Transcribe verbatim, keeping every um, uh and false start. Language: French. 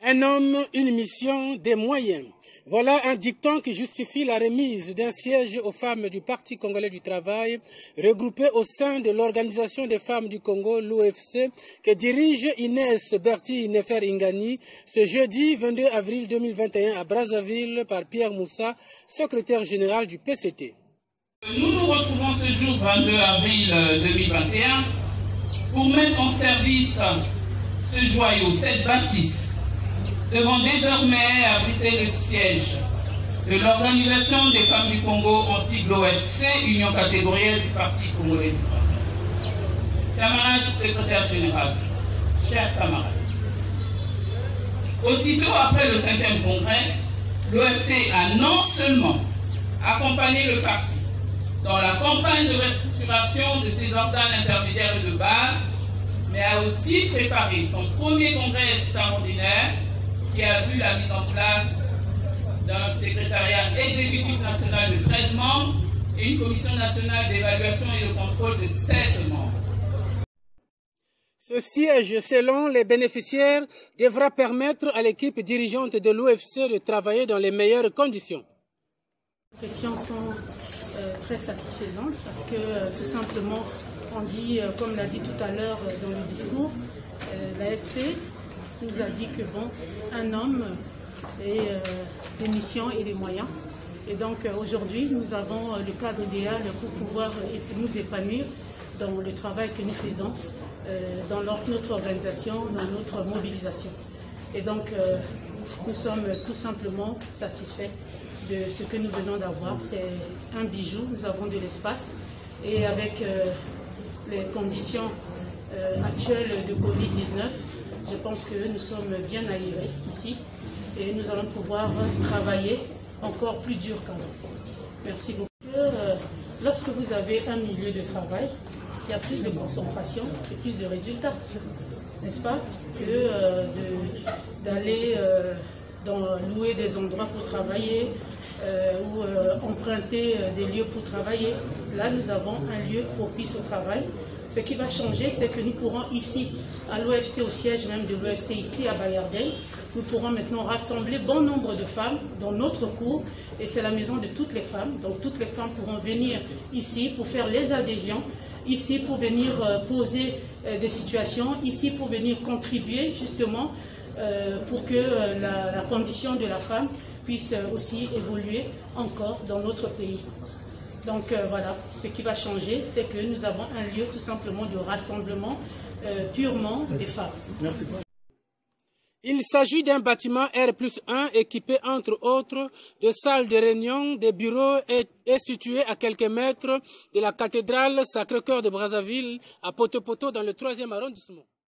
Un homme, une mission, des moyens. Voilà un dicton qui justifie la remise d'un siège aux femmes du Parti congolais du travail, regroupées au sein de l'Organisation des femmes du Congo, l'O F C, que dirige Inès Berti Nefer Ingani, ce jeudi vingt-deux avril deux mille vingt et un à Brazzaville par Pierre Moussa, secrétaire général du P C T. Nous nous retrouvons ce jour vingt-deux avril deux mille vingt et un pour mettre en service ce joyau, cette bâtisse, devant désormais abriter le siège de l'Organisation des femmes du Congo, en sigle O F C, Union catégorielle du Parti congolais du travail. Camarades secrétaire général, chers camarades, aussitôt après le cinquième congrès, l'O F C a non seulement accompagné le parti dans la campagne de restructuration de ses organes intermédiaires et de base, mais a aussi préparé son premier congrès extraordinaire qui a vu la mise en place d'un secrétariat exécutif national de treize membres et une commission nationale d'évaluation et de contrôle de sept membres. Ce siège, selon les bénéficiaires, devra permettre à l'équipe dirigeante de l'O F C de travailler dans les meilleures conditions. Les questions sont euh, très satisfaisantes parce que euh, tout simplement, on dit, euh, comme l'a dit tout à l'heure euh, dans le discours, euh, la S P nous a dit que bon, un homme et euh, des missions et des moyens. Et donc euh, aujourd'hui, nous avons euh, le cadre idéal pour pouvoir euh, nous épanouir dans le travail que nous faisons, euh, dans notre organisation, dans notre mobilisation. Et donc, euh, nous sommes tout simplement satisfaits de ce que nous venons d'avoir. C'est un bijou, nous avons de l'espace. Et avec euh, les conditions euh, actuelles de Covid dix-neuf, je pense que nous sommes bien aérés ici et nous allons pouvoir travailler encore plus dur qu'avant. Merci beaucoup. Euh, lorsque vous avez un milieu de travail, il y a plus de concentration et plus de résultats, n'est-ce pas, que euh, d'aller euh, louer des endroits pour travailler euh, ou euh, emprunter des lieux pour travailler. Là, nous avons un lieu propice au travail. Ce qui va changer, c'est que nous pourrons ici, à l'O F C, au siège même de l'O F C ici à Bayardei, nous pourrons maintenant rassembler bon nombre de femmes dans notre cours, et c'est la maison de toutes les femmes. Donc toutes les femmes pourront venir ici pour faire les adhésions, ici pour venir euh, poser euh, des situations, ici pour venir contribuer justement euh, pour que euh, la, la condition de la femme puisse euh, aussi évoluer encore dans notre pays. Donc euh, voilà, ce qui va changer, c'est que nous avons un lieu tout simplement de rassemblement euh, purement des femmes. Merci. Il s'agit d'un bâtiment R plus un équipé entre autres de salles de réunion, de bureaux et est situé à quelques mètres de la cathédrale Sacré-Cœur de Brazzaville à Poto-Poto dans le troisième arrondissement.